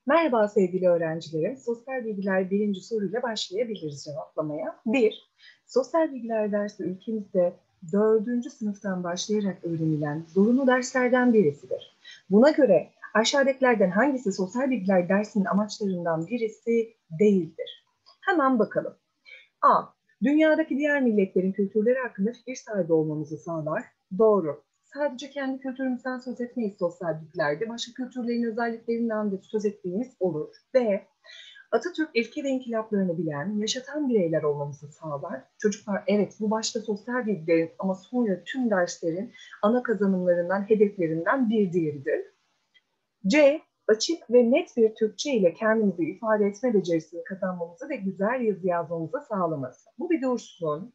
Merhaba sevgili öğrencilerim. Sosyal bilgiler birinci soruyla başlayabiliriz cevaplamaya. 1. Sosyal bilgiler dersi ülkemizde 4. sınıftan başlayarak öğrenilen zorunlu derslerden birisidir. Buna göre aşağıdakilerden hangisi sosyal bilgiler dersinin amaçlarından birisi değildir? Hemen bakalım. A. Dünyadaki diğer milletlerin kültürleri hakkında fikir sahibi olmamızı sağlar. Doğru. Sadece kendi kültürümüzden söz etmeyiz sosyal bilgilerde. Başka kültürlerin özelliklerinden de söz ettiğimiz olur. B. Atatürk ilke ve inkılaplarını bilen, yaşatan bireyler olmamızı sağlar. Çocuklar evet bu başta sosyal bilgilerin ama sonra tüm derslerin ana kazanımlarından, hedeflerinden bir diğeridir. C. Açık ve net bir Türkçe ile kendimizi ifade etme becerisini kazanmamızı ve güzel yazı yazmamızı sağlaması. Bu bir dursun.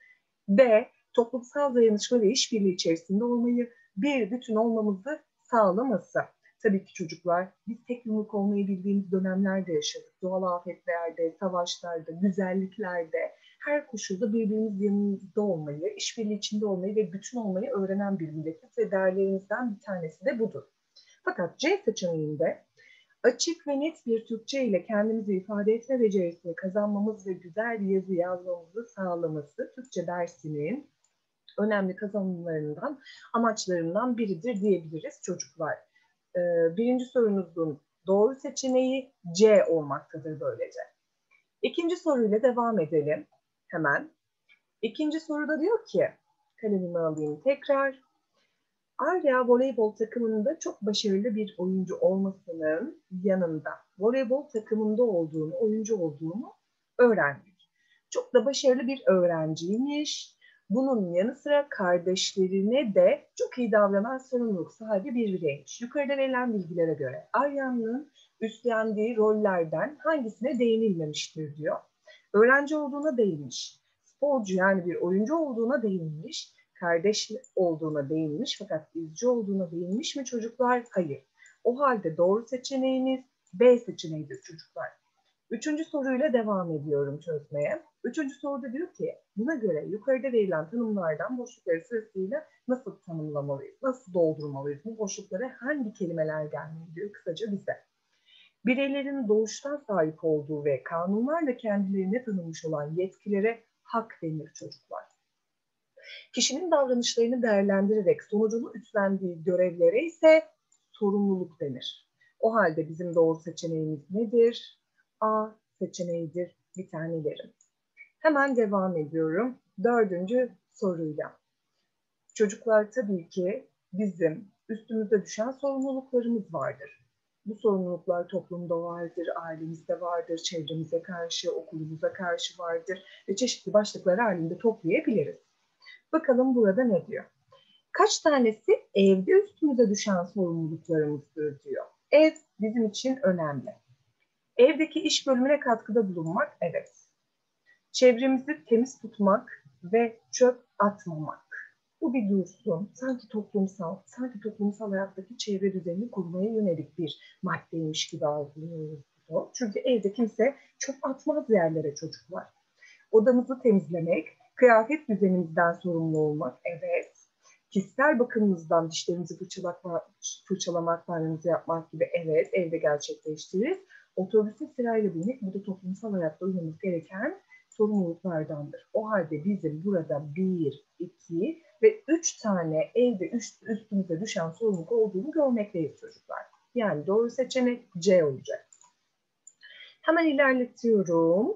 D. Toplumsal dayanışma ve işbirliği içerisinde olmayı, bir bütün olmamızı sağlaması. Tabii ki çocuklar, biz tek yumruk olmayı bildiğimiz dönemlerde yaşadık. Doğal afetlerde, savaşlarda, güzelliklerde, her koşulda birbirimiz yanımızda olmayı, işbirliği içinde olmayı ve bütün olmayı öğrenen bir milletiz ve değerlerimizden bir tanesi de budur. Fakat C seçeneğinde açık ve net bir Türkçe ile kendimizi ifade etme becerisini kazanmamız ve güzel bir yazı yazmamızı sağlaması Türkçe dersinin önemli kazanımlarından, amaçlarından biridir diyebiliriz çocuklar. Birinci sorunuzun doğru seçeneği C olmaktadır böylece. İkinci soruyla devam edelim hemen. İkinci soruda diyor ki, kalemimi alayım tekrar. Arya voleybol takımında çok başarılı bir oyuncu olmasının yanında voleybol takımında olduğunu, oyuncu olduğunu öğrendik. Çok da başarılı bir öğrenciymiş. Bunun yanı sıra kardeşlerine de çok iyi davranan sorumluluk sahibi bir bireymiş. Yukarıda verilen bilgilere göre Arya'nın üstlendiği rollerden hangisine değinilmemiştir diyor. Öğrenci olduğuna değinmiş. Sporcu yani bir oyuncu olduğuna değinmiş. Kardeş olduğuna değinmiş fakat izci olduğuna değinmiş mi çocuklar? Hayır. O halde doğru seçeneğiniz B seçeneğidir çocuklar. Üçüncü soruyla devam ediyorum çözmeye. Üçüncü soruda diyor ki, buna göre yukarıda verilen tanımlardan boşlukları sırasıyla nasıl tanımlamalıyız, nasıl doldurmalıyız, bu boşluklara hangi kelimeler gelmeli diyor kısaca bize. Bireylerin doğuştan sahip olduğu ve kanunlarla kendilerine tanınmış olan yetkilere hak denir çocuklar. Kişinin davranışlarını değerlendirerek sonucunu üstlendiği görevlere ise sorumluluk denir. O halde bizim doğru seçeneğimiz nedir? A seçeneğidir bir tanelerim. Hemen devam ediyorum. Dördüncü soruyla. Çocuklar tabii ki bizim üstümüze düşen sorumluluklarımız vardır. Bu sorumluluklar toplumda vardır, ailemizde vardır, çevremize karşı, okulumuza karşı vardır ve çeşitli başlıklar halinde toplayabiliriz. Bakalım burada ne diyor? Kaç tanesi evde üstümüze düşen sorumluluklarımızdır diyor. Ev bizim için önemli. Evdeki iş bölümüne katkıda bulunmak, evet. Çevremizi temiz tutmak ve çöp atmamak. Bu bir dursun. Sanki toplumsal hayattaki çevre düzenini korumaya yönelik bir maddeymiş gibi algılıyoruz bunu. Çünkü evde kimse çöp atmaz yerlere çocuklar. Odamızı temizlemek, kıyafet düzenimizden sorumlu olmak, evet. Kişisel bakımımızdan dişlerimizi fırçalamak, banyomuzu yapmak gibi, evet, evde gerçekleştiririz. Otobüse sırayla binmek, bu da toplumsal hayatta uymamız gereken sorumluluklardandır. O halde bizim burada 1, 2 ve 3 tane evde üstümüze düşen sorumluluk olduğunu görmekteyiz çocuklar. Yani doğru seçenek C olacak. Hemen ilerletiyorum.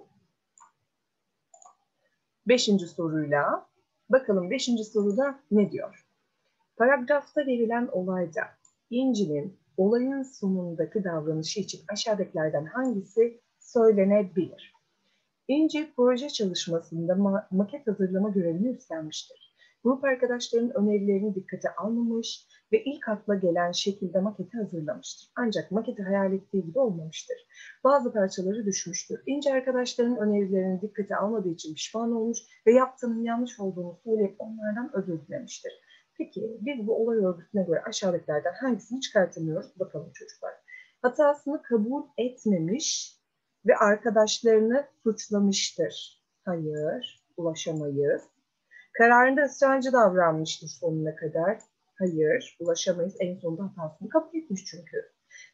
Beşinci soruyla. Bakalım beşinci soruda ne diyor? Paragrafta verilen olayda İnci'nin olayın sonundaki davranışı için aşağıdakilerden hangisi söylenebilir? İnci proje çalışmasında maket hazırlama görevini üstlenmiştir. Grup arkadaşlarının önerilerini dikkate almamış ve ilk akla gelen şekilde maketi hazırlamıştır. Ancak maketi hayal ettiği gibi olmamıştır. Bazı parçaları düşmüştür. İnci arkadaşlarının önerilerini dikkate almadığı için pişman olmuş ve yaptığının yanlış olduğunu söyleyip onlardan özür dilemiştir. Peki biz bu olay örgüsüne göre aşağıdakilerden hangisini çıkartamıyoruz? Bakalım çocuklar. Hatasını kabul etmemiş ve arkadaşlarını suçlamıştır. Hayır, ulaşamayız. Kararında ısrarcı davranmıştır sonuna kadar. Hayır, ulaşamayız. En sonunda hatasını kabul etmiş çünkü.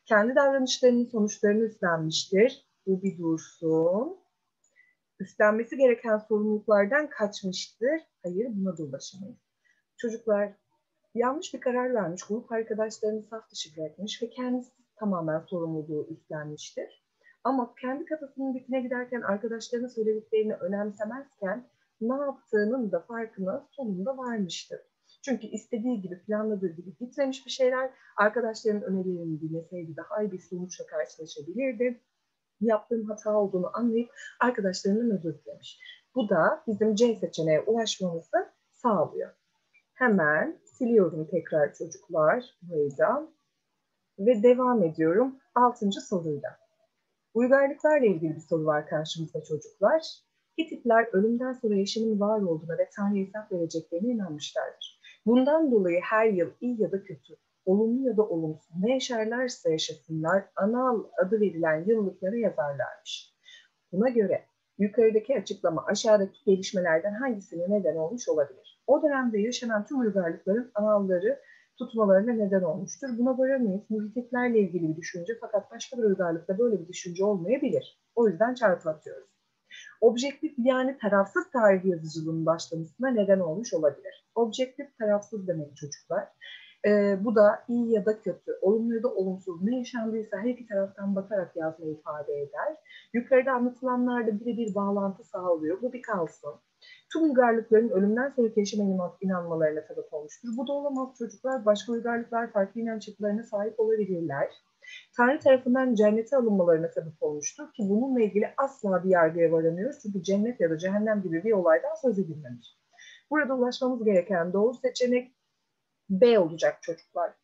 Kendi davranışlarının sonuçlarını üstlenmiştir. Bu bir dursun. Üstlenmesi gereken sorumluluklardan kaçmıştır. Hayır, buna da ulaşamayız. Çocuklar yanlış bir karar vermiş, grup arkadaşlarını saf dışı bırakmış ve kendisi tamamen sorumluluğu üstlenmiştir. Ama kendi kafasının dikine giderken arkadaşlarının söylediklerini önemsemezken ne yaptığının da farkına sonunda varmıştır. Çünkü istediği gibi, planladığı gibi gitmemiş bir şeyler, arkadaşlarının önerilerini dinleseydi daha iyi bir sonuçla karşılaşabilirdi. Yaptığım hata olduğunu anlayıp arkadaşlarından özür dilemiş. Bu da bizim C seçeneğe ulaşmamızı sağlıyor. Hemen siliyorum tekrar çocuklar burayı da ve devam ediyorum 6. soruyla. Uygarlıklarla ilgili bir soru var karşımızda çocuklar. Hititler ölümden sonra yaşamın var olduğuna ve Tanrı'ya hesap vereceklerine inanmışlardır. Bundan dolayı her yıl iyi ya da kötü, olumlu ya da olumsuz ne yaşarlarsa yaşasınlar Anal adı verilen yıllıklara yazarlarmış. Buna göre yukarıdaki açıklama aşağıdaki gelişmelerden hangisine neden olmuş olabilir? O dönemde yaşanan tüm uygarlıkların analları tutmalarına neden olmuştur. Buna varamayız. Bu Hititlerle ilgili bir düşünce fakat başka bir uygarlıkta böyle bir düşünce olmayabilir. O yüzden çarpı atıyoruz. Objektif yani tarafsız tarih yazıcılığının başlamasına neden olmuş olabilir. Objektif tarafsız demek çocuklar. Bu da iyi ya da kötü, olumlu ya da olumsuz ne yaşandıysa her iki taraftan bakarak yazmayı ifade eder. Yukarıda anlatılanlarda birebir bağlantı sağlıyor. Bu bir kalsın. Tüm uygarlıkların ölümden sonraki yaşama inanmalarına sebep olmuştur. Bu da olamaz çocuklar. Başka uygarlıklar farklı inanç yapılarına sahip olabilirler. Tanrı tarafından cennete alınmalarına sebep olmuştur ki bununla ilgili asla bir yargıya varamıyoruz. Çünkü cennet ya da cehennem gibi bir olaydan söz edilmemiş. Burada ulaşmamız gereken doğru seçenek B olacak çocuklar.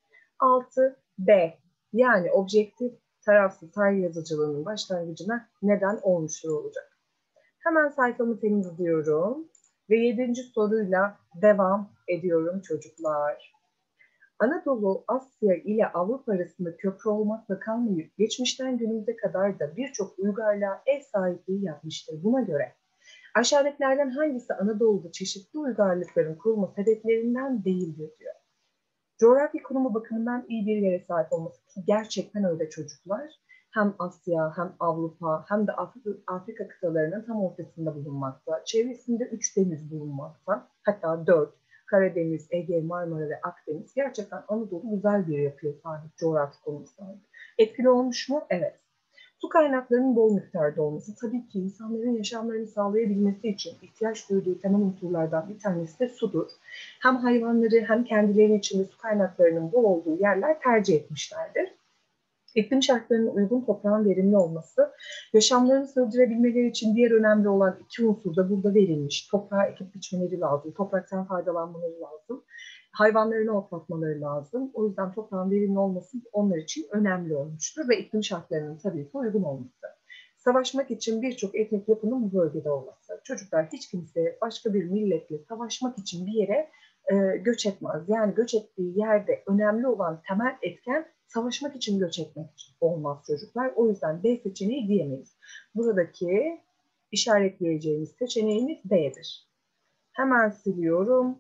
6B yani objektif tarafsız tarih yazıcılığının başlangıcına neden olmuştur olacak. Hemen sayfamı temizliyorum ve 7. soruyla devam ediyorum çocuklar. Anadolu, Asya ile Avrupa arasında köprü olmakla kalmayıp geçmişten günümüze kadar da birçok uygarlığa ev sahipliği yapmıştır. Buna göre aşağıdakilerden hangisi Anadolu'da çeşitli uygarlıkların kurulma sebeplerinden değildir diyor. Coğrafi konumu bakımından iyi bir yere sahip olması ki gerçekten öyle çocuklar. Hem Asya hem Avrupa hem de Afrika kıtalarının tam ortasında bulunmakta. Çevresinde 3 deniz bulunmakta. Hatta 4. Karadeniz, Ege, Marmara ve Akdeniz. Gerçekten Anadolu güzel bir yapıya sahip, coğrafi konumu sahip. Etkili olmuş mu? Evet. Su kaynaklarının bol miktarda olması tabii ki insanların yaşamlarını sağlayabilmesi için ihtiyaç duyduğu temel unsurlardan bir tanesi de sudur. Hem hayvanları hem kendileri için de su kaynaklarının bol olduğu yerler tercih etmişlerdir. İklim şartlarının uygun toprağın verimli olması, yaşamlarını sürdürebilmeleri için diğer önemli olan iki unsur da burada verilmiş. Toprağı ekip biçmeleri lazım, topraktan faydalanmaları lazım, hayvanlarını otlatmaları lazım. O yüzden toprağın verimli olması onlar için önemli olmuştur ve iklim şartlarının tabii ki uygun olması. Savaşmak için birçok etnik yapının bu bölgede olması. Çocuklar hiç kimse başka bir milletle savaşmak için bir yere göç etmez. Yani göç ettiği yerde önemli olan temel etken savaşmak için göç etmek olmaz çocuklar. O yüzden D seçeneği diyemeyiz. Buradaki işaretleyeceğimiz seçeneğimiz D'dir. Hemen siliyorum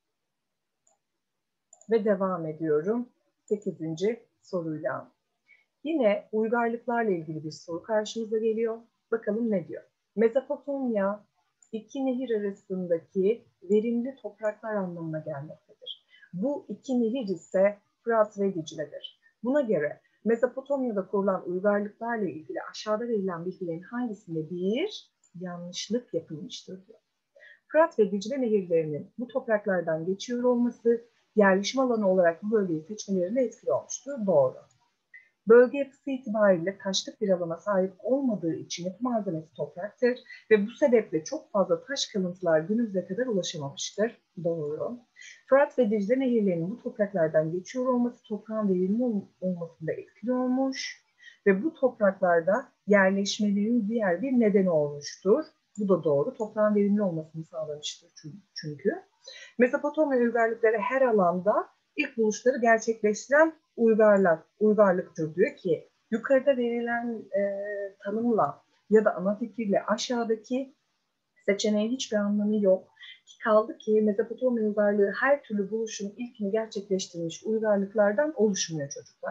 ve devam ediyorum 8. soruyla. Yine uygarlıklarla ilgili bir soru karşımıza geliyor. Bakalım ne diyor? Mezopotamya iki nehir arasındaki verimli topraklar anlamına gelmektedir. Bu iki nehir ise Fırat ve Dicle'dir. Buna göre Mezopotamya'da kurulan uygarlıklarla ilgili aşağıda verilen bilgilerin hangisinde bir yanlışlık yapılmıştır diyor. Fırat ve Dicle nehirlerinin bu topraklardan geçiyor olması yerleşim alanı olarak bu bölgeyi seçmelerine etkili olmuştur. Doğru. Bölge yapısı itibariyle taşlık bir alana sahip olmadığı için yapı malzemesi topraktır ve bu sebeple çok fazla taş kalıntılar günümüze kadar ulaşamamıştır. Doğru. Fırat ve Dicle nehirlerinin bu topraklardan geçiyor olması toprağın verimli olmasında etkili olmuş ve bu topraklarda yerleşmelerin diğer bir nedeni olmuştur. Bu da doğru. Toprağın verimli olmasını sağlamıştır çünkü. Mezopotamya uygarlıkları her alanda ilk buluşları gerçekleştiren uygarlıktır diyor ki yukarıda verilen tanımla ya da ana fikirle aşağıdaki seçeneğin hiçbir anlamı yok. Kaldı ki Mezopotamya uygarlığı her türlü buluşun ilkini gerçekleştirmiş uygarlıklardan oluşmuyor çocuklar.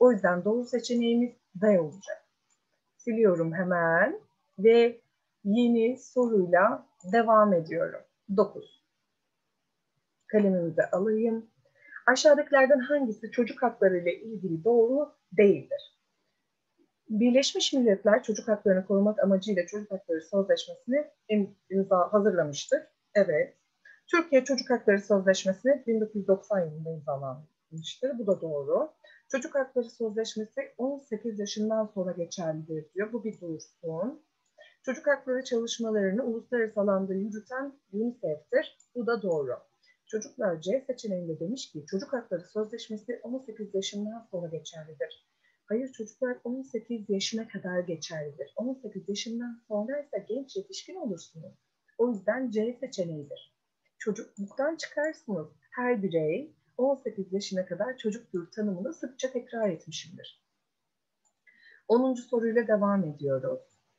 O yüzden doğru seçeneğimiz D olacak. Siliyorum hemen ve yeni soruyla devam ediyorum. 9. Kalemimi de alayım. Aşağıdakilerden hangisi çocuk hakları ile ilgili doğru değildir? Birleşmiş Milletler çocuk haklarını korumak amacıyla Çocuk Hakları Sözleşmesi'ni hazırlamıştır. Evet. Türkiye Çocuk Hakları Sözleşmesi 1990 yılında imzalanmıştır. Bu da doğru. Çocuk Hakları Sözleşmesi 18 yaşından sonra geçerlidir diyor. Bu bir dursun. Çocuk hakları çalışmalarını uluslararası alanda yürüten UNICEF'tir. Bu da doğru. Çocuklar C seçeneğinde demiş ki çocuk hakları sözleşmesi 18 yaşından sonra geçerlidir. Hayır, çocuklar 18 yaşına kadar geçerlidir. 18 yaşından sonra ise genç yetişkin olursunuz. O yüzden C seçeneğidir. Çocukluktan çıkarsınız. Her birey 18 yaşına kadar çocuktur tanımını sıkça tekrar etmişimdir. 10. soruyla devam ediyoruz.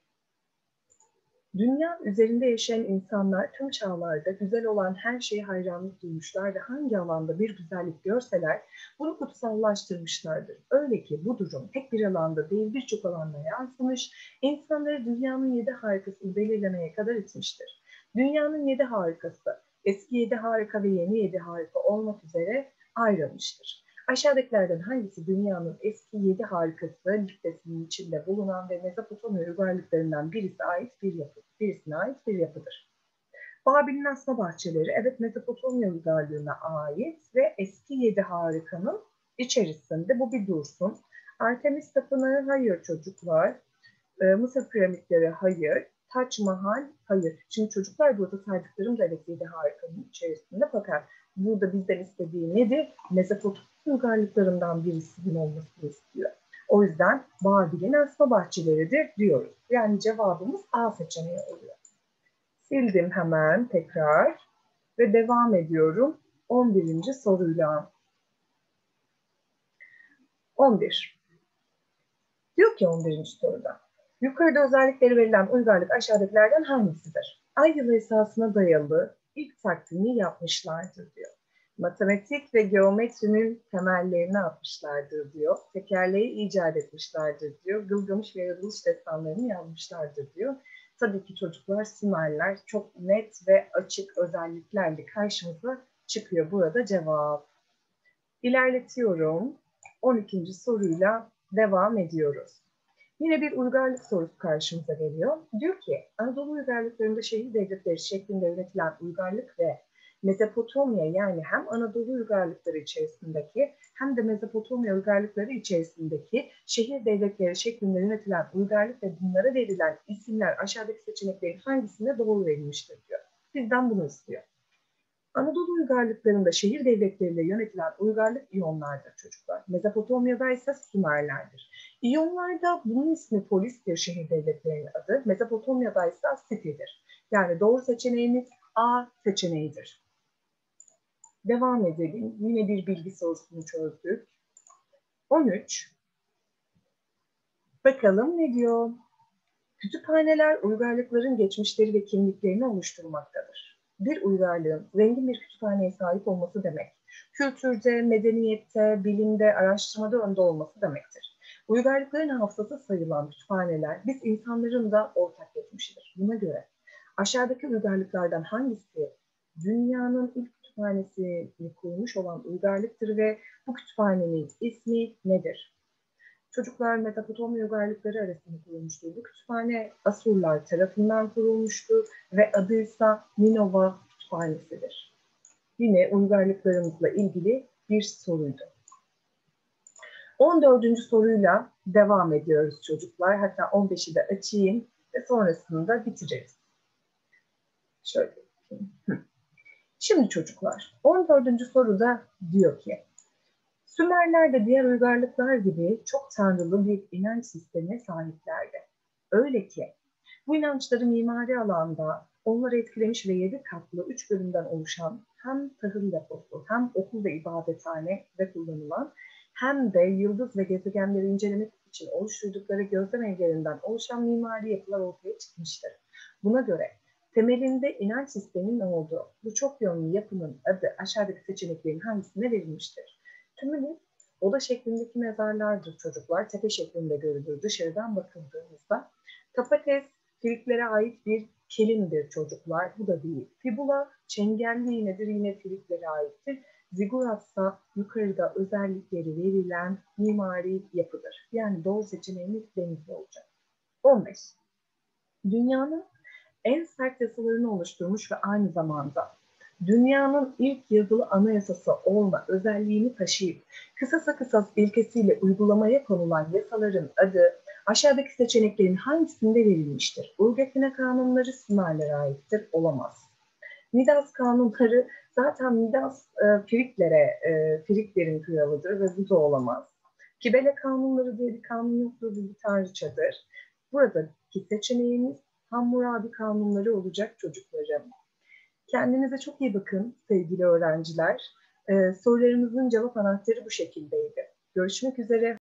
Dünya üzerinde yaşayan insanlar tüm çağlarda güzel olan her şeye hayranlık duymuşlar ve hangi alanda bir güzellik görseler bunu kutsallaştırmışlardır. Öyle ki bu durum tek bir alanda değil birçok alanda yansımış, insanları dünyanın 7 harikasını belirlemeye kadar itmiştir. Dünyanın 7 harikası, eski 7 harika ve yeni 7 harika olmak üzere ayrılmıştır. Aşağıdakilerden hangisi dünyanın eski 7 harikası listesinin içinde bulunan ve Mezopotamya uygarlıklarından birisine ait bir yapıdır? Babil'in asma bahçeleri, evet, Mezopotamya uygarlığına ait ve eski 7 harikanın içerisinde. Bu bir dursun. Artemis Tapınağı, hayır çocuklar. Mısır piramitleri, hayır. Taç Mahal, hayır. Şimdi çocuklar, burada saydıklarım da evet 7 harikanın içerisinde, fakat burada bizden istediği nedir? Mezopotamya uygarlıklarından birisinin olmasını istiyor. O yüzden Babil'in asma bahçeleridir diyoruz. Yani cevabımız A seçeneği oluyor. Sildim hemen tekrar ve devam ediyorum 11. soruyla. 11. Diyor ki 11. soruda. Yukarıda özellikleri verilen uygarlık aşağıdakilerden hangisidir? Ay yılı esasına dayalı ilk takvimi yapmışlardır diyor. Matematik ve geometrinin temellerini atmışlardır diyor. Tekerleği icat etmişlerdir diyor. Gılgamış ve yaratılış destanlarını yazmışlardır diyor. Tabii ki çocuklar, Sümerler çok net ve açık özelliklerle karşımıza çıkıyor. Burada cevap. İlerletiyorum. 12. soruyla devam ediyoruz. Yine bir uygarlık sorusu karşımıza geliyor. Diyor ki, Anadolu uygarlıklarında şehir devletleri şeklinde yönetilen uygarlık ve Mezopotamya, yani hem Anadolu uygarlıkları içerisindeki hem de Mezopotamya uygarlıkları içerisindeki şehir devletleri şeklinde yönetilen uygarlık ve bunlara verilen isimler aşağıdaki seçeneklerin hangisine doğru verilmiştir diyor. Bizden bunu istiyor. Anadolu uygarlıklarında şehir devletleriyle yönetilen uygarlık İyonlardır çocuklar. Mezopotamya'da ise Sümerlerdir. İyonlarda bunun ismi Polis'tir, şehir devletlerinin adı. Mezopotamya'da ise Siti'dir. Yani doğru seçeneğimiz A seçeneğidir. Devam edelim. Yine bir bilgi sorusunu çözdük. 13. Bakalım ne diyor? Kütüphaneler uygarlıkların geçmişleri ve kimliklerini oluşturmaktadır. Bir uygarlığın zengin bir kütüphaneye sahip olması demek, kültürde, medeniyette, bilimde, araştırmada önde olması demektir. Uygarlıkların hafızası sayılan kütüphaneler biz insanların da ortak geçmişidir. Buna göre aşağıdaki uygarlıklardan hangisi dünyanın ilk kütüphanesini kurmuş olan uygarlıktır ve bu kütüphanenin ismi nedir? Çocuklar, Mezopotamya uygarlıkları arasında kurulmuştur. Bu kütüphane Asurlar tarafından kurulmuştur ve adı ise Ninova Kütüphanesi'dir. Yine uygarlıklarımızla ilgili bir soruydu. 14. soruyla devam ediyoruz çocuklar. Hatta 15'i de açayım ve sonrasında bitiririz. Şöyle. Şimdi çocuklar, 14. soruda diyor ki, Sümerler de diğer uygarlıklar gibi çok tanrılı bir inanç sistemine sahiplerdi. Öyle ki bu inançları mimari alanda onları etkilemiş ve 7 katlı 3 bölümden oluşan hem tahıl deposu hem okul ve ibadethane de kullanılan hem de yıldız ve gezegenleri incelemek için oluşturdukları gözlem evlerinden oluşan mimari yapılar ortaya çıkmıştır. Buna göre temelinde inanç sisteminin olduğu bu çok yönlü yapının adı aşağıdaki seçeneklerin hangisine verilmiştir? Tümünün Oda şeklindeki mezarlardır çocuklar. Tepe şeklinde görülür dışarıdan bakıldığımızda. Tapates, filiklere ait bir kelimdir çocuklar. Bu da değil. Fibula, çengelli iğnedir. Yine filiklere aittir. Ziguratsa yukarıda özellikleri verilen mimari yapıdır. Yani doğru seçeneğimiz denizli olacak. 15. Dünyanın en sert yasalarını oluşturmuş ve aynı zamanda dünyanın ilk yazılı anayasası olma özelliğini taşıyıp kısasa kısas ilkesiyle uygulamaya konulan yasaların adı aşağıdaki seçeneklerin hangisinde verilmiştir? Urgefine kanunları Sümerlere aittir, olamaz. Midas kanunları zaten Midas Friklerin kralıdır ve bu da olamaz. Kibele kanunları diye bir kanun yoktur, bu bir tanrıçadır. Buradaki seçeneğimiz Hammurabi kanunları olacak çocuklarım. Kendinize çok iyi bakın sevgili öğrenciler. Sorularımızın cevap anahtarı bu şekildeydi. Görüşmek üzere.